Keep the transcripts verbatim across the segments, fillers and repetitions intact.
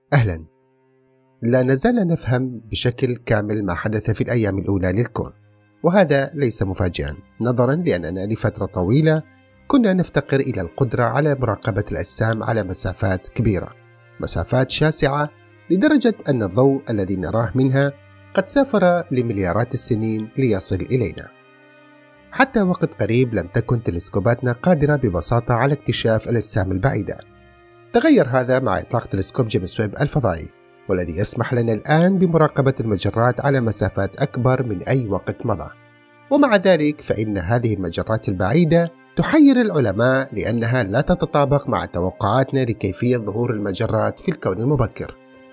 أهلا. لا نزال نفهم بشكل كامل ما حدث في الأيام الأولى للكون، وهذا ليس مفاجئا نظرا لأننا لفترة طويلة كنا نفتقر إلى القدرة على مراقبة الأجسام على مسافات كبيرة، مسافات شاسعة لدرجة أن الضوء الذي نراه منها قد سافر لمليارات السنين ليصل إلينا. حتى وقت قريب لم تكن تلسكوباتنا قادرة ببساطة على اكتشاف الأجسام البعيدة. تغير هذا مع إطلاق تلسكوب جيمس ويب الفضائي، والذي يسمح لنا الآن بمراقبة المجرات على مسافات أكبر من أي وقت مضى. ومع ذلك فإن هذه المجرات البعيدة تحير العلماء لأنها لا تتطابق مع توقعاتنا لكيفية ظهور المجرات في الكون المبكر.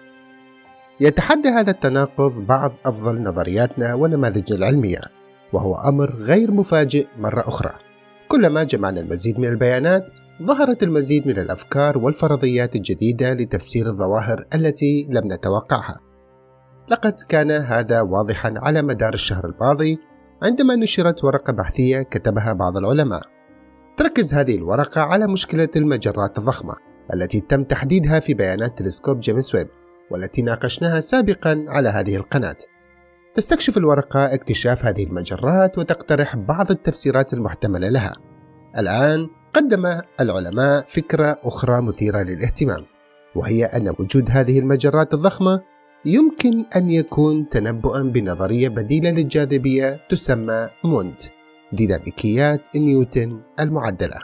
يتحدى هذا التناقض بعض أفضل نظرياتنا ونماذجنا العلمية، وهو أمر غير مفاجئ مرة أخرى. كلما جمعنا المزيد من البيانات ظهرت المزيد من الأفكار والفرضيات الجديدة لتفسير الظواهر التي لم نتوقعها. لقد كان هذا واضحا على مدار الشهر الماضي عندما نشرت ورقة بحثية كتبها بعض العلماء. تركز هذه الورقة على مشكلة المجرات الضخمة التي تم تحديدها في بيانات تلسكوب جيمس ويب، والتي ناقشناها سابقا على هذه القناة. تستكشف الورقة اكتشاف هذه المجرات وتقترح بعض التفسيرات المحتملة لها. الآن قدم العلماء فكرة أخرى مثيرة للاهتمام، وهي أن وجود هذه المجرات الضخمة يمكن أن يكون تنبؤا بنظرية بديلة للجاذبية تسمى موند، ديناميكيات نيوتن المعدلة.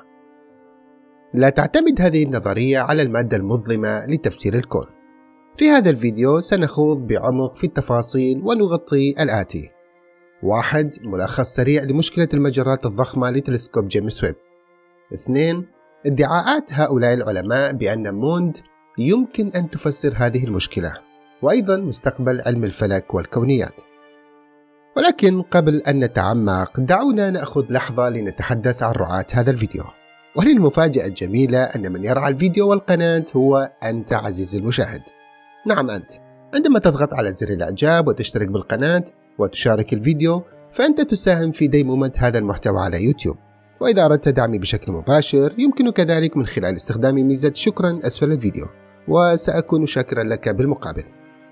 لا تعتمد هذه النظرية على المادة المظلمة لتفسير الكون. في هذا الفيديو سنخوض بعمق في التفاصيل ونغطي الآتي: واحد. ملخص سريع لمشكلة المجرات الضخمة لتلسكوب جيمس ويب. اثنين. ادعاءات هؤلاء العلماء بأن موند يمكن أن تفسر هذه المشكلة، وأيضا مستقبل علم الفلك والكونيات. ولكن قبل أن نتعمق دعونا نأخذ لحظة لنتحدث عن رعاة هذا الفيديو. وللمفاجأة الجميلة أن من يرعى الفيديو والقناة هو أنت عزيزي المشاهد. نعم أنت. عندما تضغط على زر الإعجاب وتشترك بالقناة وتشارك الفيديو فأنت تساهم في ديمومة هذا المحتوى على يوتيوب. وإذا أردت دعمي بشكل مباشر يمكنك ذلك من خلال استخدام ميزة شكرا أسفل الفيديو، وسأكون شاكرا لك بالمقابل.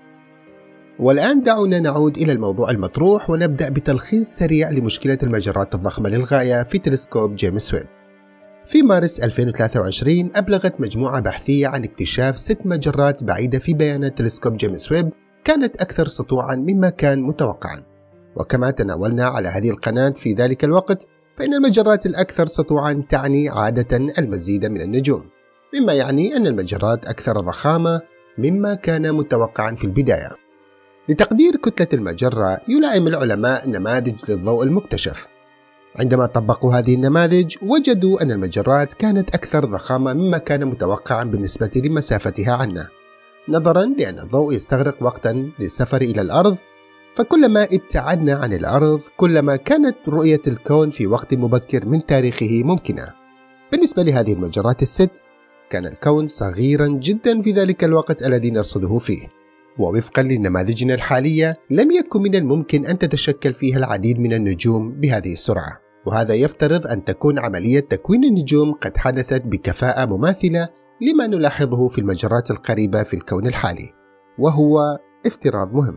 والآن دعونا نعود إلى الموضوع المطروح ونبدأ بتلخيص سريع لمشكلة المجرات الضخمة للغاية في تلسكوب جيمس ويب. في مارس ألفين وثلاثة وعشرين أبلغت مجموعة بحثية عن اكتشاف ست مجرات بعيدة في بيانات تلسكوب جيمس ويب كانت أكثر سطوعا مما كان متوقعا. وكما تناولنا على هذه القناة في ذلك الوقت، فإن المجرات الأكثر سطوعا تعني عادة المزيد من النجوم، مما يعني أن المجرات أكثر ضخامة مما كان متوقعا في البداية. لتقدير كتلة المجرة يلائم العلماء نماذج للضوء المكتشف. عندما طبقوا هذه النماذج وجدوا أن المجرات كانت أكثر ضخامة مما كان متوقعا بالنسبة لمسافتها عنا، نظرا لأن الضوء يستغرق وقتا للسفر إلى الأرض، فكلما ابتعدنا عن الأرض كلما كانت رؤية الكون في وقت مبكر من تاريخه ممكنة. بالنسبة لهذه المجرات الست كان الكون صغيرا جدا في ذلك الوقت الذي نرصده فيه، ووفقا لنماذجنا الحالية لم يكن من الممكن أن تتشكل فيها العديد من النجوم بهذه السرعة، وهذا يفترض أن تكون عملية تكوين النجوم قد حدثت بكفاءة مماثلة لما نلاحظه في المجرات القريبة في الكون الحالي، وهو افتراض مهم.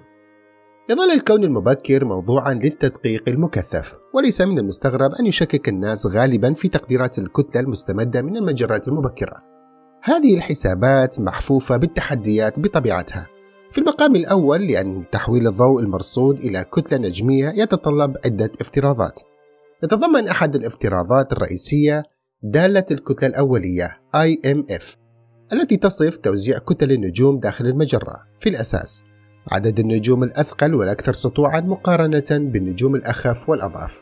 يظل الكون المبكر موضوعا للتدقيق المكثف، وليس من المستغرب أن يشكك الناس غالبا في تقديرات الكتلة المستمدة من المجرات المبكرة. هذه الحسابات محفوفة بالتحديات بطبيعتها. في المقام الأول لأن تحويل الضوء المرصود إلى كتلة نجمية يتطلب عدة افتراضات. يتضمن أحد الافتراضات الرئيسية دالة الكتلة الأولية آي إم إف التي تصف توزيع كتل النجوم داخل المجرة، في الأساس عدد النجوم الأثقل والأكثر سطوعا مقارنة بالنجوم الأخف والأضعف.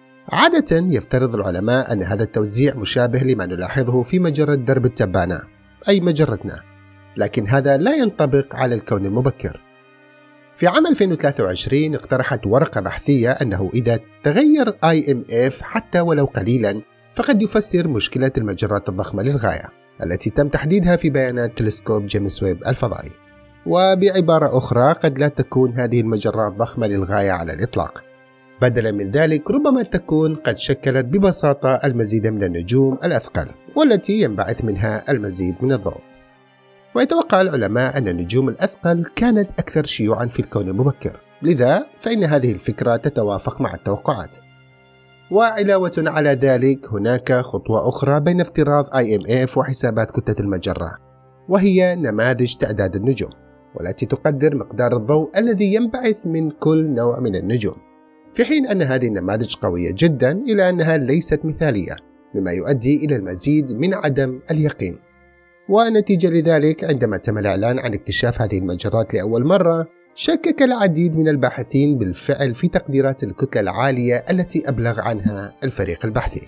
عادة يفترض العلماء أن هذا التوزيع مشابه لما نلاحظه في مجرة درب التبانة أي مجرتنا، لكن هذا لا ينطبق على الكون المبكر. في عام ألفين وثلاثة وعشرين اقترحت ورقة بحثية أنه إذا تغير آي إم إف حتى ولو قليلا فقد يفسر مشكلة المجرات الضخمة للغاية التي تم تحديدها في بيانات تلسكوب جيمس ويب الفضائي. وبعبارة أخرى قد لا تكون هذه المجرات ضخمة للغاية على الإطلاق، بدلا من ذلك ربما تكون قد شكلت ببساطة المزيد من النجوم الأثقل والتي ينبعث منها المزيد من الضوء. ويتوقع العلماء أن النجوم الأثقل كانت أكثر شيوعا في الكون المبكر، لذا فإن هذه الفكرة تتوافق مع التوقعات. وعلاوة على ذلك هناك خطوة أخرى بين افتراض آي إم إف وحسابات كتلة المجرة، وهي نماذج تعداد النجوم، والتي تقدر مقدار الضوء الذي ينبعث من كل نوع من النجوم، في حين أن هذه النماذج قوية جدا إلا أنها ليست مثالية، مما يؤدي إلى المزيد من عدم اليقين. ونتيجة لذلك عندما تم الإعلان عن اكتشاف هذه المجرات لأول مرة، شكك العديد من الباحثين بالفعل في تقديرات الكتلة العالية التي أبلغ عنها الفريق البحثي.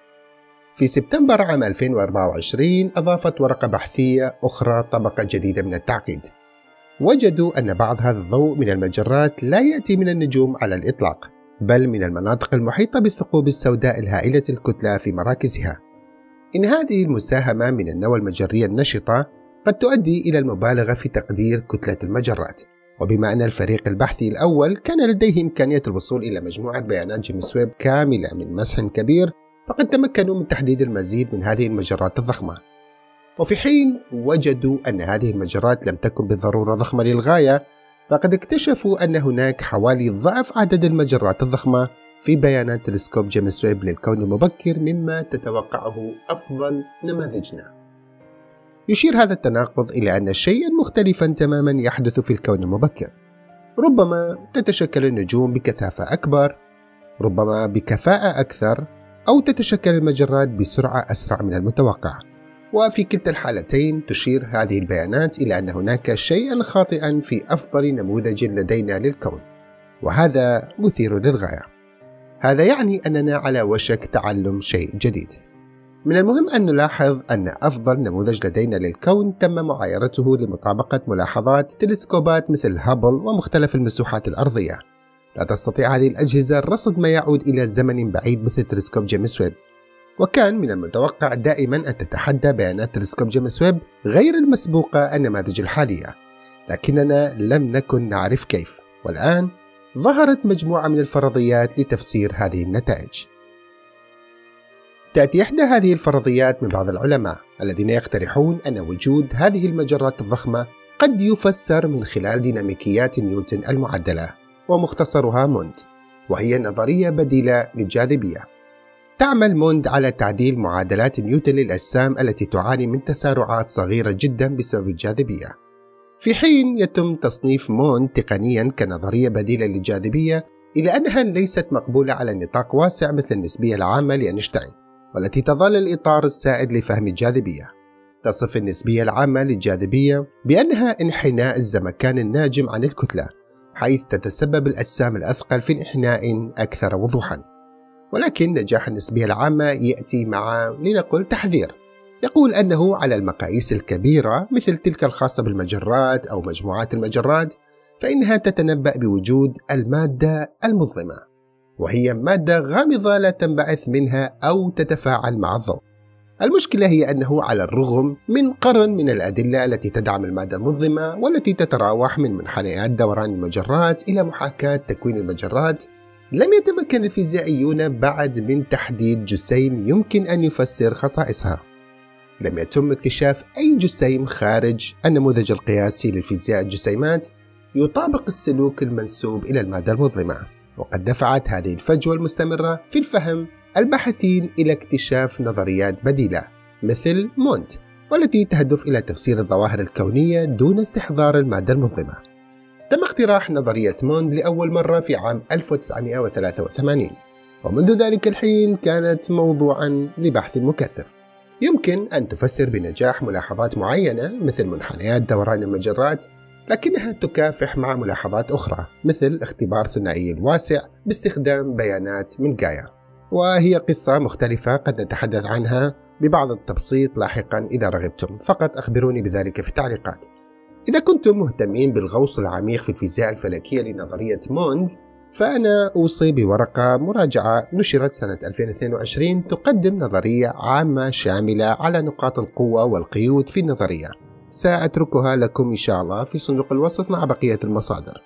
في سبتمبر عام ألفين وأربعة وعشرين أضافت ورقة بحثية أخرى طبقة جديدة من التعقيد. وجدوا أن بعض هذا الضوء من المجرات لا يأتي من النجوم على الإطلاق، بل من المناطق المحيطة بالثقوب السوداء الهائلة الكتلة في مراكزها. إن هذه المساهمة من النوى المجرية النشطة قد تؤدي إلى المبالغة في تقدير كتلة المجرات. وبما أن الفريق البحثي الأول كان لديه إمكانية الوصول إلى مجموعة بيانات جيمس ويب كاملة من مسح كبير، فقد تمكنوا من تحديد المزيد من هذه المجرات الضخمة. وفي حين وجدوا أن هذه المجرات لم تكن بالضرورة ضخمة للغاية، فقد اكتشفوا أن هناك حوالي ضعف عدد المجرات الضخمة في بيانات تلسكوب جيمس ويب للكون المبكر مما تتوقعه أفضل نماذجنا. يشير هذا التناقض إلى أن شيئا مختلفا تماما يحدث في الكون المبكر. ربما تتشكل النجوم بكثافة أكبر، ربما بكفاءة أكثر، أو تتشكل المجرات بسرعة أسرع من المتوقع. وفي كلتا الحالتين تشير هذه البيانات إلى أن هناك شيئا خاطئا في أفضل نموذج لدينا للكون، وهذا مثير للغاية. هذا يعني أننا على وشك تعلم شيء جديد. من المهم أن نلاحظ أن أفضل نموذج لدينا للكون تم معايرته لمطابقة ملاحظات تلسكوبات مثل هابل ومختلف المسوحات الأرضية. لا تستطيع هذه الأجهزة رصد ما يعود إلى زمن بعيد مثل تلسكوب جيمس ويب، وكان من المتوقع دائما أن تتحدى بيانات تلسكوب جيمس ويب غير المسبوقة النماذج الحالية، لكننا لم نكن نعرف كيف. والآن ظهرت مجموعة من الفرضيات لتفسير هذه النتائج. تأتي إحدى هذه الفرضيات من بعض العلماء الذين يقترحون أن وجود هذه المجرات الضخمة قد يفسر من خلال ديناميكيات نيوتن المعدلة، ومختصرها موند، وهي نظرية بديلة للجاذبية. تعمل موند على تعديل معادلات نيوتن للأجسام التي تعاني من تسارعات صغيرة جدا بسبب الجاذبية، في حين يتم تصنيف موند تقنيا كنظرية بديلة للجاذبية، إلى أنها ليست مقبولة على نطاق واسع مثل النسبية العامة لأينشتاين، والتي تظل الإطار السائد لفهم الجاذبية. تصف النسبية العامة للجاذبية بأنها انحناء الزمكان الناجم عن الكتلة، حيث تتسبب الأجسام الأثقل في انحناء أكثر وضوحا. ولكن نجاح النسبية العامة يأتي مع لنقل تحذير، يقول أنه على المقاييس الكبيرة مثل تلك الخاصة بالمجرات أو مجموعات المجرات، فإنها تتنبأ بوجود المادة المظلمة، وهي مادة غامضة لا تنبعث منها أو تتفاعل مع الضوء. المشكلة هي أنه على الرغم من قرن من الأدلة التي تدعم المادة المظلمة، والتي تتراوح من منحنيات دوران المجرات إلى محاكاة تكوين المجرات، لم يتمكن الفيزيائيون بعد من تحديد جسيم يمكن أن يفسر خصائصها. لم يتم اكتشاف أي جسيم خارج النموذج القياسي لفيزياء الجسيمات يطابق السلوك المنسوب إلى المادة المظلمة، وقد دفعت هذه الفجوة المستمرة في الفهم الباحثين إلى اكتشاف نظريات بديلة مثل موند، والتي تهدف إلى تفسير الظواهر الكونية دون استحضار المادة المظلمة. تم اقتراح نظرية موند لأول مرة في عام ألف وتسعمئة وثلاثة وثمانين، ومنذ ذلك الحين كانت موضوعا لبحث مكثف. يمكن أن تفسر بنجاح ملاحظات معينة مثل منحنيات دوران المجرات، لكنها تكافح مع ملاحظات أخرى مثل اختبار ثنائي الواسع باستخدام بيانات من جايا، وهي قصة مختلفة قد نتحدث عنها ببعض التبسيط لاحقا إذا رغبتم، فقط أخبروني بذلك في التعليقات. إذا كنتم مهتمين بالغوص العميق في الفيزياء الفلكية لنظرية موند، فأنا أوصي بورقة مراجعة نشرت سنة ألفين واثنين وعشرين تقدم نظرية عامة شاملة على نقاط القوة والقيود في النظرية. سأتركها لكم إن شاء الله في صندوق الوصف مع بقية المصادر.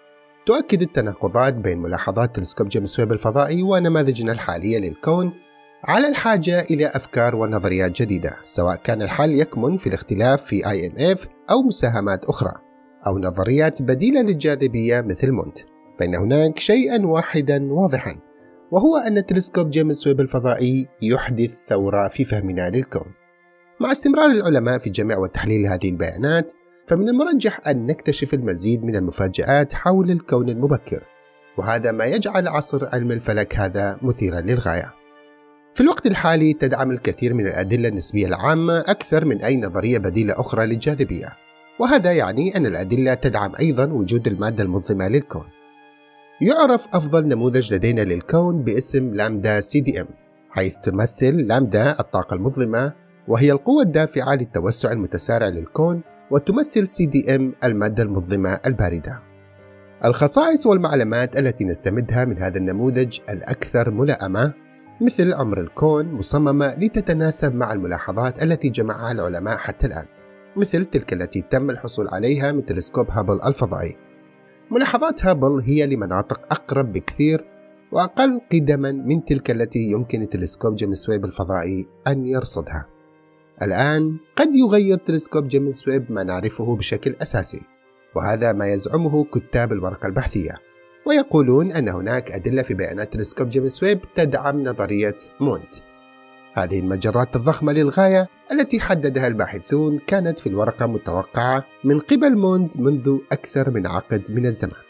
تؤكد التناقضات بين ملاحظات تلسكوب جيمس ويب الفضائي ونماذجنا الحالية للكون على الحاجة إلى أفكار ونظريات جديدة، سواء كان الحل يكمن في الاختلاف في آي إم إف أو مساهمات أخرى أو نظريات بديلة للجاذبية مثل مونت، فإن هناك شيئا واحدا واضحا، وهو أن تلسكوب جيمس ويب الفضائي يحدث ثورة في فهمنا للكون. مع استمرار العلماء في جمع وتحليل هذه البيانات، فمن المرجح أن نكتشف المزيد من المفاجآت حول الكون المبكر، وهذا ما يجعل عصر علم الفلك هذا مثيرا للغاية. في الوقت الحالي تدعم الكثير من الأدلة النسبية العامة أكثر من أي نظرية بديلة أخرى للجاذبية، وهذا يعني أن الأدلة تدعم أيضا وجود المادة المظلمة للكون. يعرف أفضل نموذج لدينا للكون باسم لامدا سي دي إم، حيث تمثل لامدا الطاقة المظلمة، وهي القوة الدافعة للتوسع المتسارع للكون، وتمثل سي دي إم المادة المظلمة الباردة. الخصائص والمعلومات التي نستمدها من هذا النموذج الأكثر ملائمة، مثل عمر الكون، مصممة لتتناسب مع الملاحظات التي جمعها العلماء حتى الآن، مثل تلك التي تم الحصول عليها من تلسكوب هابل الفضائي. ملاحظات هابل هي لمناطق أقرب بكثير وأقل قدما من تلك التي يمكن تلسكوب جيمس ويب الفضائي أن يرصدها. الآن قد يغير تلسكوب جيمس ويب ما نعرفه بشكل أساسي، وهذا ما يزعمه كتاب الورقة البحثية، ويقولون أن هناك أدلة في بيانات تلسكوب جيمس ويب تدعم نظرية مونت. هذه المجرات الضخمة للغاية التي حددها الباحثون كانت في الورقة متوقعة من قبل مونت منذ أكثر من عقد من الزمن.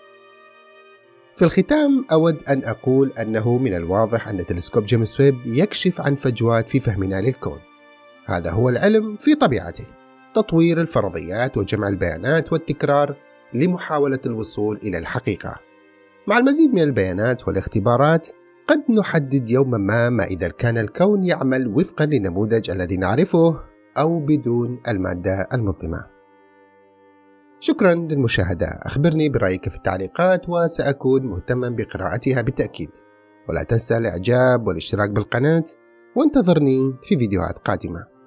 في الختام أود أن أقول أنه من الواضح أن تلسكوب جيمس ويب يكشف عن فجوات في فهمنا للكون. هذا هو العلم في طبيعته، تطوير الفرضيات وجمع البيانات والتكرار لمحاولة الوصول إلى الحقيقة. مع المزيد من البيانات والاختبارات قد نحدد يوما ما ما إذا كان الكون يعمل وفقا للنموذج الذي نعرفه أو بدون المادة المظلمة. شكرا للمشاهدة، أخبرني برأيك في التعليقات وسأكون مهتما بقراءتها بالتأكيد، ولا تنسى الإعجاب والاشتراك بالقناة، وانتظرني في فيديوهات قادمة.